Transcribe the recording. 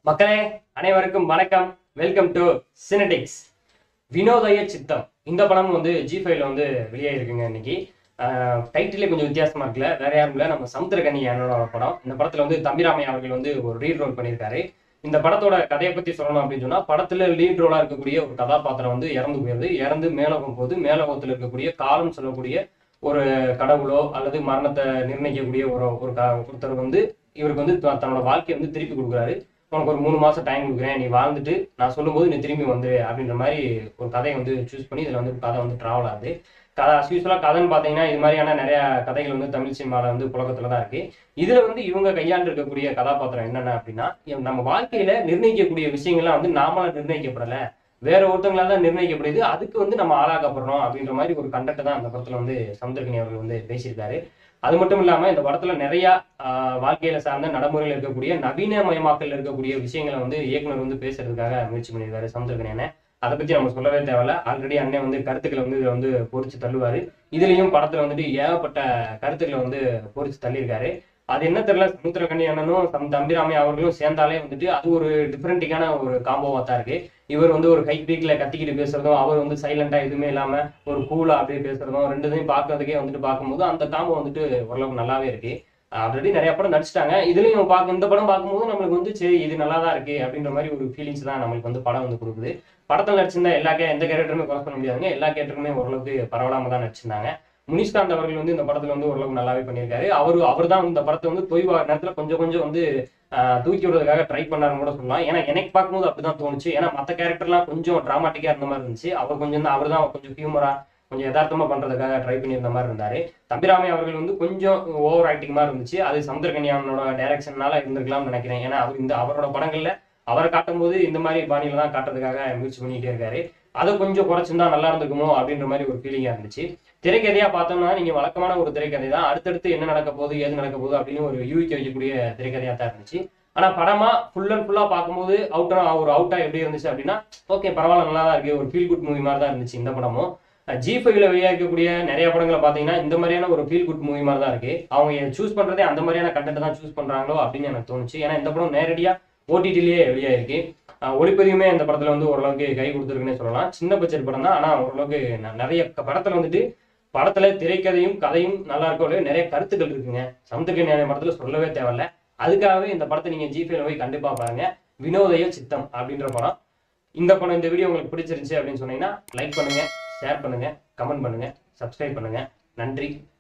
மக்களே அனைவருக்கும் வணக்கம். Welcome to சினடிக்ஸ். வினோதய சித்தம் இந்த படம் வந்து G5ல வந்து வெளியாயிருக்குங்க. இன்னைக்கு டைட்டிலே கொஞ்சம் வித்தியாசமா இருக்குல்ல. வேற யாரும் இல்லை, நம்ம சமுத்திரக்கனி அண்ணனோட படம். இந்த படத்துல வந்து தம்பிராமையா அவர்கள் வந்து ஒரு லீட் ரோல் பண்ணியிருக்காரு. இந்த படத்தோட கதையை பத்தி சொல்லணும் அப்படின்னு சொன்னா, படத்துல லீட் ரோலா இருக்கக்கூடிய ஒரு கதாபாத்திரம் வந்து இறந்து போயிருது. இறந்து மேலோகம் போது மேலோகத்துல இருக்கக்கூடிய காலம் சொல்லக்கூடிய ஒரு கடவுளோ அல்லது மரணத்தை நிர்ணயிக்கக்கூடிய ஒருத்தர் வந்து இவருக்கு வந்து தன்னோட வாழ்க்கையை வந்து திருப்பி கொடுக்குறாரு. உனக்கு ஒரு 3 மாசம் டைம் கொடுக்குறேன், நீ வாழ்ந்துட்டு நான் சொல்லும்போது நீ திரும்பி வந்து அப்படின்ற மாதிரி ஒரு கதையை வந்து சூஸ் பண்ணி இதுல வந்து கதை வந்து டிராவல் ஆகுது. கதை யூஸ்வலா கதைன்னு பாத்தீங்கன்னா இது மாதிரியான நிறைய கதைகள் வந்து தமிழ் சினிமால வந்து புழக்கத்துல தான் இருக்கு. இதுல வந்து இவங்க கையாண்டு இருக்கக்கூடிய கதாபாத்திரம் என்னென்ன அப்படின்னா, நம்ம வாழ்க்கையில நிர்ணயிக்கக்கூடிய விஷயங்கள்லாம் வந்து நாமளா நிர்ணயிக்கப்படல, வேற ஒருத்தவங்களால தான் நிர்ணயிக்கப்படுது. அதுக்கு வந்து நம்ம ஆளாக்கப்படுறோம் அப்படின்ற மாதிரி ஒரு கண்டென்ட் தான் அந்த படத்துல வந்து சமுத்திரக்கனி அவர்கள் வந்து பேசியிருக்காரு. அது மட்டும் இல்லாம இந்த படத்துல நிறைய வாழ்க்கையில சார்ந்த நடைமுறையில் இருக்கக்கூடிய நவீனமயமாக்கல் இருக்கக்கூடிய விஷயங்களை வந்து இயக்குனர் வந்து பேசுறதுக்காக முயற்சி பண்ணியிருக்காரு சமுத்திரக்கனி அண்ணன். அதை பத்தி நம்ம சொல்லவே தேவையில்ல. ஆல்ரெடி அண்ணன் வந்து கருத்துக்களை வந்து இதுல வந்து பொறிச்சு தள்ளுவாரு. இதுலயும் படத்துல வந்துட்டு ஏகப்பட்ட கருத்துக்களை வந்து பொறிச்சு தள்ளியிருக்காரு. அது என்ன தெரியல, சமுத்திரக்கனி அண்ணனும் தம்பிராமையா அவர்களும் சேர்ந்தாலே வந்துட்டு அது ஒரு டிஃப்ரெண்டிங்கான ஒரு காம்போவா தான் இருக்கு. இவர் வந்து ஒரு ஹை பீக்ல கத்திக்கிட்டு பேசுறதும், அவர் வந்து சைலண்டா எதுவுமே இல்லாம ஒரு கூலா அப்படியே பேசுறதும், ரெண்டுத்தையும் பார்க்கறதுக்கே வந்துட்டு பார்க்கும்போது அந்த காம்போ வந்துட்டு ஓரளவுக்கு நல்லாவே இருக்கு. ஆல்ரெடி நிறைய படம் நடிச்சிட்டாங்க. இதுலயும் இந்த படம் பார்க்கும்போது நம்மளுக்கு வந்து சரி இது நல்லா தான் இருக்கு அப்படின்ற மாதிரி ஒரு ஃபீலிங்ஸ் தான் நம்மளுக்கு வந்து படம் வந்து கொடுக்குது. படத்தில் நடிச்சிருந்தா எந்த கேரக்டருமே குறை பண்ண முடியாதுங்க. எல்லா கேரக்டருமே ஓரளவுக்கு பரவலாம தான் நடிச்சிருந்தாங்க. முனிஷ்காந்த் அவர்கள் வந்து இந்த படத்துல வந்து ஓரளவுக்கு நல்லாவே பண்ணியிருக்காரு. அவர் தான் இந்த படத்தை வந்து தொய்வா நேரத்துல கொஞ்சம் கொஞ்சம் வந்து தூக்கி விடுறதுக்காக ட்ரை பண்ணாருன்னு கூட சொல்லலாம். ஏன்னா எனக்கு பார்க்கும்போது அப்படிதான் தோணுச்சு. ஏன்னா மற்ற கேரக்டர்லாம் கொஞ்சம் டிராமாட்டிக்கா இருந்த மாதிரி இருந்துச்சு. அவர் தான் கொஞ்சம் ஹியூமரா கொஞ்சம் யதார்த்தமா பண்றதுக்காக ட்ரை பண்ணியிருந்த மாதிரி இருந்தாரு. தம்பிராமையா அவர்கள் வந்து கொஞ்சம் ஓவர் ஆக்டிங் மாதிரி இருந்துச்சு. அது சமுத்திரக்கனியானோட டைரக்ஷன்னால இருந்திருக்கலாம்னு நினைக்கிறேன். ஏன்னா அவரோட படங்கள்ல அவரை காட்டும் போது இந்த மாதிரி பாணியில தான் காட்டுறதுக்காக முயற்சி பண்ணிட்டே இருக்காரு. அதை கொஞ்சம் குறைச்சிருந்தா நல்லா இருந்திருக்குமோ அப்படின்ற மாதிரி ஒரு ஃபீலிங்கா இருந்துச்சு. திரைக்கதையா பார்த்தோம்னா நீங்க வழக்கமான ஒரு திரைக்கதை தான். அடுத்தடுத்து என்ன நடக்க போகுது ஏது நடக்க போகுது அப்படின்னு ஒரு யூகிக்க வைக்கக்கூடிய திரைக்கதையா தான் இருந்துச்சு. ஆனா படமா ஃபுல் அண்ட் ஃபுல்லா பார்க்கும்போது அவுட்டா எப்படி இருந்துச்சு அப்படின்னா, ஓகே பரவாயில்ல நல்லா தான் இருக்கு, ஒரு ஃபீல் குட் மூவி மாதிரி தான் இருந்துச்சு இந்த படமும். G5ல வெளியாகக்கூடிய நிறைய படங்களை பார்த்தீங்கன்னா இந்த மாதிரியான ஒரு ஃபீல் குட் மூவி மாதிரி தான் இருக்கு. அவங்க சூஸ் பண்றதே அந்த மாதிரியான கண்டென்ட் தான் சூஸ் பண்றாங்களோ அப்படின்னு எனக்கு தோணுச்சு. ஏன்னா இந்த படம் நேரடியா OTTலயே வெளியாயிருக்கு. ஒளிப்பதிவுமே இந்த படத்துல வந்து ஓரளவுக்கு கை கொடுத்துருக்குன்னே சொல்லலாம். சின்ன பட்ஜெட் படம் தான், ஆனா ஓரளவுக்கு நிறைய படத்துல வந்துட்டு படத்துல திரைக்கதையும் கதையும் நல்லா இருக்கோ நிறைய கருத்துக்கள் இருக்குங்க. சமுத்திரக்கனி படத்துல சொல்லவே தேவையில்ல. அதுக்காகவே இந்த படத்தை நீங்க G5ல போய் கண்டிப்பா பாருங்க. வினோதய சித்தம் அப்படின்ற படம். இந்த வீடியோ உங்களுக்கு பிடிச்சிருந்துச்சு அப்படின்னு சொன்னீங்கன்னா லைக் பண்ணுங்க, ஷேர் பண்ணுங்க, கமெண்ட் பண்ணுங்க, சப்ஸ்கிரைப் பண்ணுங்க. நன்றி.